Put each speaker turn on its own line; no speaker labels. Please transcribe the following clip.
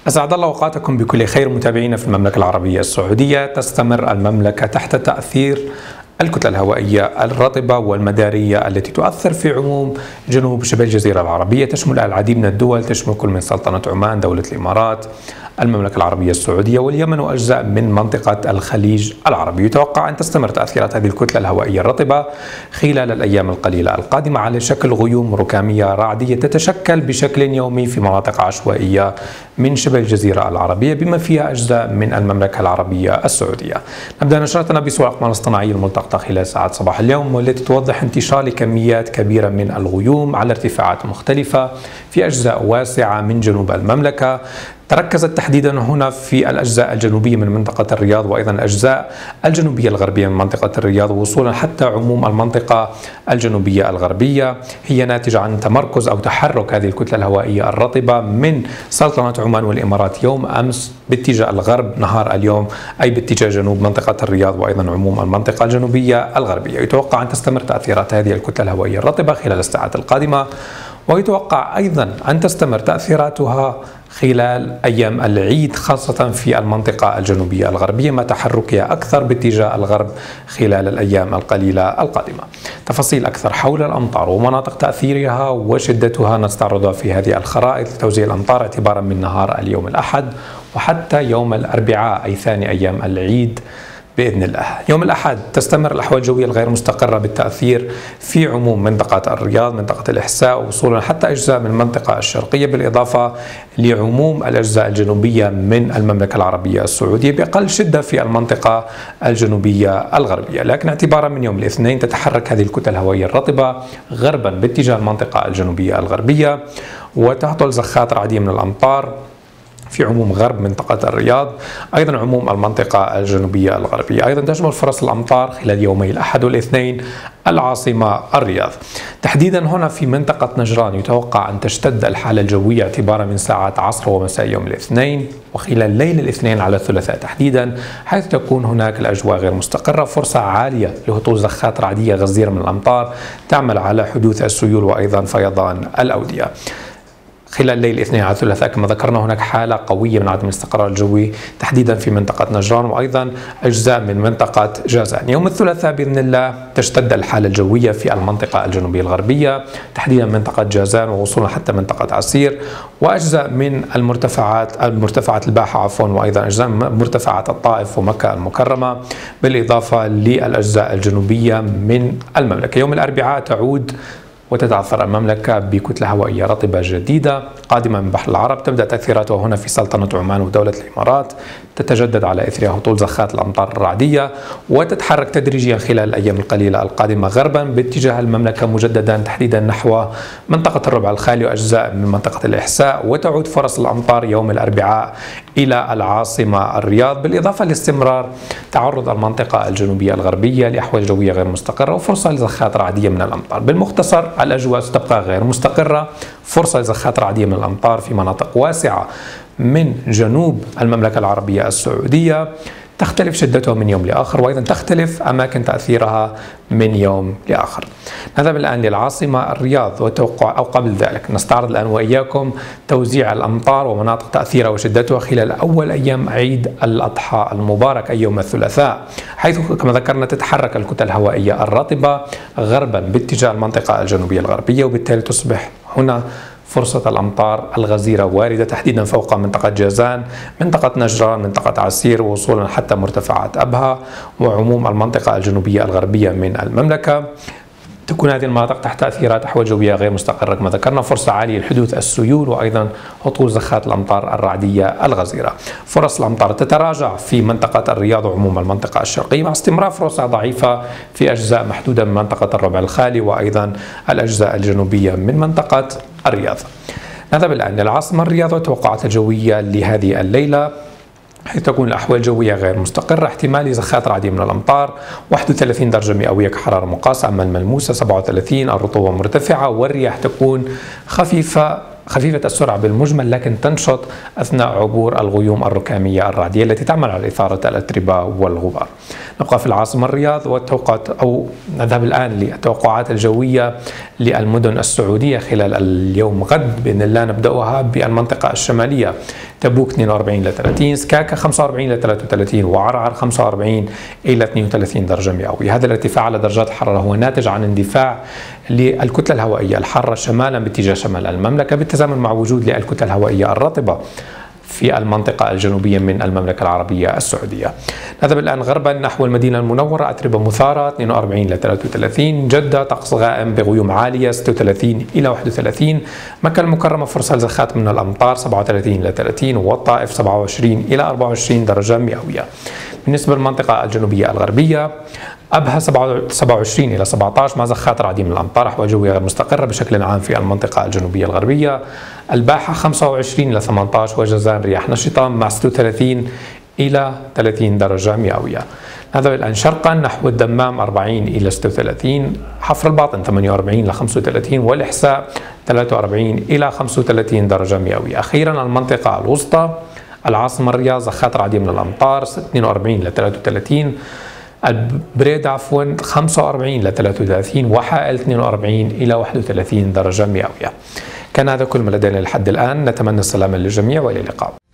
أسعد الله أوقاتكم بكل خير متابعينا في المملكة العربية السعودية. تستمر المملكة تحت تأثير الكتل الهوائية الرطبة والمدارية التي تؤثر في عموم جنوب شبه الجزيرة العربية، تشمل العديد من الدول، تشمل كل من سلطنة عمان، دولة الإمارات، المملكة العربية السعودية واليمن وأجزاء من منطقة الخليج العربي. يتوقع أن تستمر تأثيرات هذه الكتلة الهوائية الرطبة خلال الأيام القليلة القادمة على شكل غيوم ركامية رعدية تتشكل بشكل يومي في مناطق عشوائية من شبه الجزيرة العربية بما فيها أجزاء من المملكة العربية السعودية. نبدأ نشرتنا بصور الأقمار الاصطناعية الملتقطة خلال ساعات صباح اليوم، والتي توضح انتشار لكميات كبيرة من الغيوم على ارتفاعات مختلفة في أجزاء واسعة من جنوب المملكة. تركزت تحديدا هنا في الأجزاء الجنوبية من منطقة الرياض، وأيضا الأجزاء الجنوبية الغربية من منطقة الرياض، وصولا حتى عموم المنطقة الجنوبية الغربية. هي ناتجة عن تمركز أو تحرك هذه الكتلة الهوائية الرطبة من سلطنة عمان والإمارات يوم أمس باتجاه الغرب نهار اليوم، أي باتجاه جنوب منطقة الرياض وأيضا عموم المنطقة الجنوبية الغربية. يتوقع أن تستمر تأثيرات هذه الكتلة الهوائية الرطبة خلال الساعات القادمة، ويتوقع أيضا أن تستمر تأثيراتها خلال أيام العيد، خاصة في المنطقة الجنوبية الغربية مع تحركها أكثر باتجاه الغرب خلال الأيام القليلة القادمة. تفاصيل أكثر حول الأمطار ومناطق تأثيرها وشدتها نستعرضها في هذه الخرائط لتوزيع الأمطار اعتبارا من نهار اليوم الأحد وحتى يوم الأربعاء أي ثاني أيام العيد بإذن الله. يوم الأحد تستمر الأحوال الجوية الغير مستقرة بالتأثير في عموم منطقة الرياض، منطقة الإحساء، وصولا حتى أجزاء من المنطقة الشرقية، بالإضافة لعموم الأجزاء الجنوبية من المملكة العربية السعودية، بأقل شدة في المنطقة الجنوبية الغربية. لكن اعتبارا من يوم الاثنين تتحرك هذه الكتل الهوائية الرطبة غربا باتجاه المنطقة الجنوبية الغربية، وتهطل زخات رعدية من الأمطار في عموم غرب منطقة الرياض، أيضا عموم المنطقة الجنوبية الغربية. أيضا تشمل فرص الأمطار خلال يومي الأحد والاثنين العاصمة الرياض. تحديدا هنا في منطقة نجران يتوقع أن تشتد الحالة الجوية اعتبارا من ساعات عصر ومساء يوم الاثنين وخلال ليل الاثنين على الثلاثاء تحديدا، حيث تكون هناك الأجواء غير مستقرة، فرصة عالية لهطول زخات رعدية غزيرة من الأمطار تعمل على حدوث السيول وأيضا فيضان الأودية. خلال الليل الاثنين على الثلاثاء كما ذكرنا هناك حالة قوية من عدم الاستقرار الجوي تحديدا في منطقة نجران وأيضا أجزاء من منطقة جازان. يوم الثلاثاء بإذن الله تشتد الحالة الجوية في المنطقة الجنوبية الغربية تحديدا منطقة جازان ووصولا حتى منطقة عسير وأجزاء من المرتفعات الباحة وأيضا أجزاء من مرتفعات الطائف ومكة المكرمة، بالإضافة للأجزاء الجنوبية من المملكة. يوم الأربعاء تعود وتتأثر المملكة بكتلة هوائية رطبة جديدة قادمة من بحر العرب، تبدأ تأثيراتها هنا في سلطنة عمان ودولة الإمارات، تتجدد على إثرها هطول زخات الأمطار الرعدية وتتحرك تدريجيا خلال الأيام القليلة القادمة غربا باتجاه المملكة مجددا تحديدا نحو منطقة الربع الخالي وأجزاء من منطقة الإحساء، وتعود فرص الأمطار يوم الأربعاء إلى العاصمة الرياض، بالإضافة لاستمرار تعرض المنطقة الجنوبية الغربية لأحوال جوية غير مستقرة وفرصة لزخات رعدية من الأمطار. بالمختصر الأجواء ستبقى غير مستقرة، فرصة لزخات رعدية من الأمطار في مناطق واسعة من جنوب المملكة العربية السعودية، تختلف شدتها من يوم لآخر وأيضا تختلف أماكن تأثيرها من يوم لآخر. نذهب الآن للعاصمة الرياض وتوقع، أو قبل ذلك نستعرض الآن وإياكم توزيع الأمطار ومناطق تأثيرها وشدتها خلال أول أيام عيد الأضحى المبارك أي يوم الثلاثاء، حيث كما ذكرنا تتحرك الكتل الهوائية الرطبة غربا باتجاه المنطقة الجنوبية الغربية، وبالتالي تصبح هنا فرصة الأمطار الغزيرة واردة تحديدا فوق منطقة جازان، منطقة نجران، منطقة عسير، ووصولا حتى مرتفعات أبها وعموم المنطقة الجنوبية الغربية من المملكة. تكون هذه المناطق تحت تأثيرات أحوال جوية غير مستقرة كما ذكرنا، فرصة عالية لحدوث السيول وأيضا هطول زخات الأمطار الرعدية الغزيرة. فرص الأمطار تتراجع في منطقة الرياض وعموم المنطقة الشرقية مع استمرار فرصة ضعيفة في أجزاء محدودة من منطقة الربع الخالي وأيضا الأجزاء الجنوبية من منطقة الرياض. نذهب الآن للعاصمة الرياض والتوقعات الجوية لهذه الليلة، حيث تكون الأحوال الجوية غير مستقرة، احتمال زخات رعدية من الأمطار، 31 درجة مئوية كحرارة مقاسة، أما الملموسة 37، الرطوبة مرتفعة والرياح تكون خفيفة السرعة بالمجمل لكن تنشط أثناء عبور الغيوم الركامية الرعدية التي تعمل على إثارة الأتربة والغبار. نبقى في العاصمة الرياض والتوقعات، أو نذهب الآن للتوقعات الجوية للمدن السعودية خلال اليوم غد بإذن الله. نبدأها بالمنطقة الشمالية، تبوك 42 ل 30، سكاكا 45 ل 33، وعرعر 45 إلى 32 درجة مئوية. هذا الارتفاع على درجات الحرارة هو ناتج عن اندفاع للكتلة الهوائية الحارة شمالا باتجاه شمال المملكة، بالتزامن مع وجود للكتلة الهوائية الرطبة في المنطقة الجنوبية من المملكة العربية السعودية. نذهب الآن غربا نحو المدينة المنورة، أتربة مثارة 42 ل 33، جدة طقس غائم بغيوم عالية 36 إلى 31، مكة المكرمة فرصة لزخات من الأمطار 37 إلى 30، والطائف 27 إلى 24 درجة مئوية. بالنسبة للمنطقة الجنوبية الغربية، أبها 27 إلى 17 مع زخات رعدية من الأمطار، أحوال جوية غير مستقرة بشكل عام في المنطقة الجنوبية الغربية. الباحة 25 إلى 18 وجازان رياح نشطة مع 36 إلى 30 درجة مئوية. نذهب الآن شرقا نحو الدمام 40 إلى 36، حفر الباطن 48 إلى 35، والإحساء 43 إلى 35 درجة مئوية. أخيرا المنطقة الوسطى، العاصمة الرياض زخات رعدية من الأمطار 42 إلى 33، البريد 45 إلى 33، وحائل 42 إلى 31 درجة مئوية. كان هذا كل ما لدينا لحد الآن، نتمنى السلامة للجميع وإلى اللقاء.